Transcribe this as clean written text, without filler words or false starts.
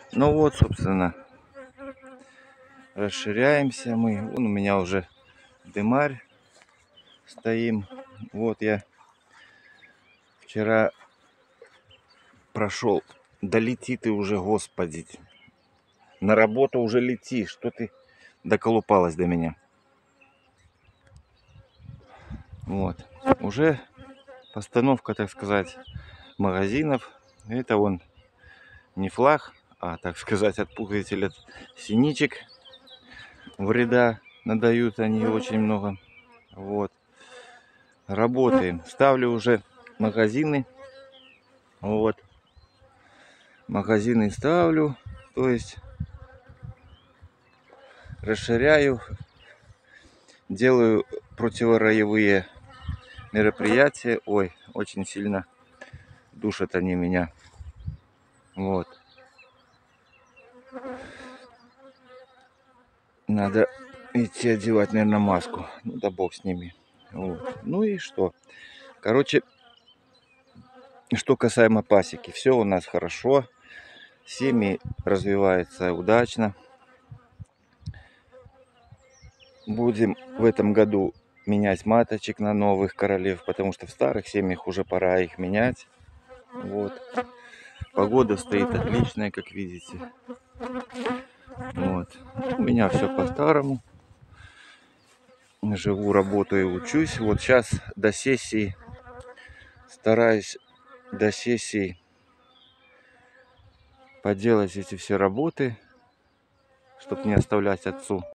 Ну вот, собственно, расширяемся мы. Вон у меня уже дымарь стоим. Вот я вчера прошел. Да лети ты уже, господи. На работу уже лети. Что ты доколупалась до меня? Вот. Уже постановка, так сказать, магазинов. Это вон не флаг, а, так сказать, отпугиватель от синичек. Вреда надают они очень много. Вот. Работаем. Ставлю уже магазины. Вот. Магазины ставлю. То есть расширяю. Делаю противороевые мероприятия. Ой, очень сильно душат они меня. Вот. Надо идти одевать, наверное, маску. Ну да бог с ними. Вот. Ну и что? Короче, что касаемо пасеки. Все у нас хорошо. Семьи развиваются удачно. Будем в этом году менять маточек на новых королев, потому что в старых семьях уже пора их менять. Вот. Погода стоит отличная, как видите. Вот. У меня все по-старому. Живу, работаю, учусь. Вот сейчас до сессии стараюсь до сессии поделать эти все работы, чтобы не оставлять отцу.